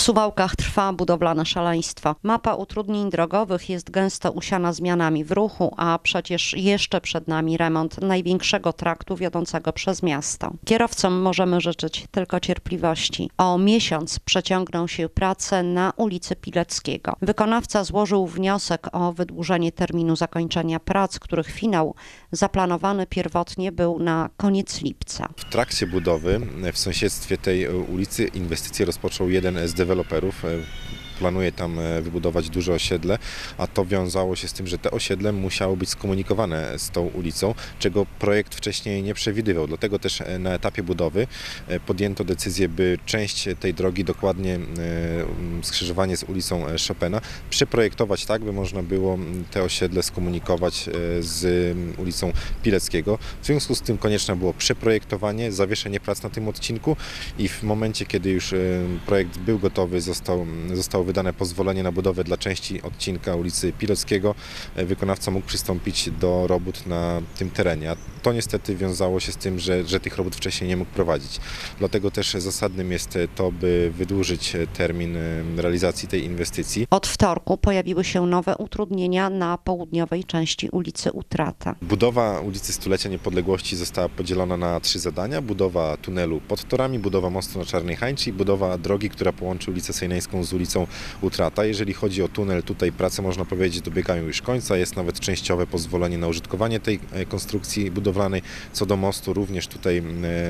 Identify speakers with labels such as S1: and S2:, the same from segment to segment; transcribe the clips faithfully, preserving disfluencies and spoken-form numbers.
S1: Suwałkach trwa budowlane szaleństwo. Mapa utrudnień drogowych jest gęsto usiana zmianami w ruchu, a przecież jeszcze przed nami remont największego traktu wiodącego przez miasto. Kierowcom możemy życzyć tylko cierpliwości. O miesiąc przeciągną się prace na ulicy Pileckiego. Wykonawca złożył wniosek o wydłużenie terminu zakończenia prac, których finał zaplanowany pierwotnie był na koniec lipca.
S2: W trakcie budowy w sąsiedztwie tej ulicy inwestycje rozpoczął jeden z deweloperów. Planuje tam wybudować duże osiedle, a to wiązało się z tym, że te osiedle musiało być skomunikowane z tą ulicą, czego projekt wcześniej nie przewidywał. Dlatego też na etapie budowy podjęto decyzję, by część tej drogi, dokładnie skrzyżowanie z ulicą Chopina, przeprojektować tak, by można było te osiedle skomunikować z ulicą Pileckiego. W związku z tym konieczne było przeprojektowanie, zawieszenie prac na tym odcinku i w momencie, kiedy już projekt był gotowy, został, zostało wydane pozwolenie na budowę dla części odcinka ulicy Pileckiego, wykonawca mógł przystąpić do robót na tym terenie. A to niestety wiązało się z tym, że, że tych robót wcześniej nie mógł prowadzić. Dlatego też zasadnym jest to, by wydłużyć termin realizacji tej inwestycji.
S1: Od wtorku pojawiły się nowe utrudnienia na południowej części ulicy Utrata.
S2: Budowa ulicy Stulecia Niepodległości została podzielona na trzy zadania. Budowa tunelu pod torami, budowa mostu na Czarnej Hańczy i budowa drogi, która połączy ulicę Sejneńską z ulicą Utrata. Jeżeli chodzi o tunel, tutaj prace, można powiedzieć, dobiegają już końca. Jest nawet częściowe pozwolenie na użytkowanie tej konstrukcji budowlanej. Co do mostu, również tutaj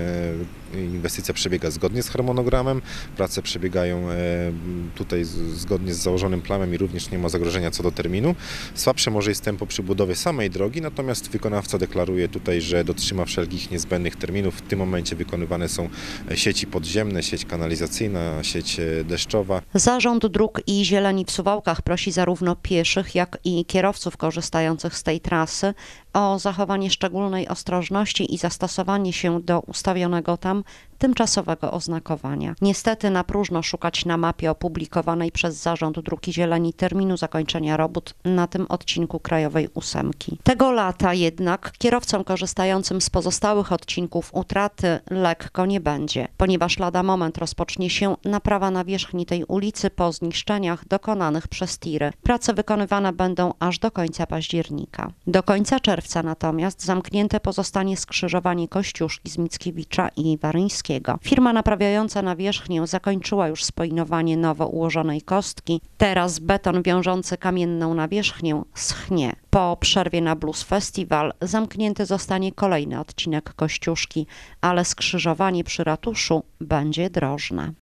S2: inwestycja przebiega zgodnie z harmonogramem. Prace przebiegają tutaj zgodnie z założonym planem i również nie ma zagrożenia co do terminu. Słabsze może jest tempo przy budowie samej drogi, natomiast wykonawca deklaruje tutaj, że dotrzyma wszelkich niezbędnych terminów. W tym momencie wykonywane są sieci podziemne, sieć kanalizacyjna, sieć deszczowa.
S1: Zarząd Dróg i Zieleni w Suwałkach prosi zarówno pieszych, jak i kierowców korzystających z tej trasy o zachowanie szczególnej ostrożności i zastosowanie się do ustawionego tam tymczasowego oznakowania. Niestety na próżno szukać na mapie opublikowanej przez Zarząd Dróg i Zieleni terminu zakończenia robót na tym odcinku Krajowej Ósemki. Tego lata jednak kierowcom korzystającym z pozostałych odcinków Utraty lekko nie będzie, ponieważ lada moment rozpocznie się naprawa nawierzchni tej ulicy po zniszczeniach dokonanych przez tiry. Prace wykonywane będą aż do końca października. Do końca czerwca natomiast zamknięte pozostanie skrzyżowanie Kościuszki z Mickiewicza i Waryńskiego. Firma naprawiająca nawierzchnię zakończyła już spoinowanie nowo ułożonej kostki. Teraz beton wiążący kamienną nawierzchnię schnie. Po przerwie na Blues Festival zamknięty zostanie kolejny odcinek Kościuszki, ale skrzyżowanie przy ratuszu będzie drożne.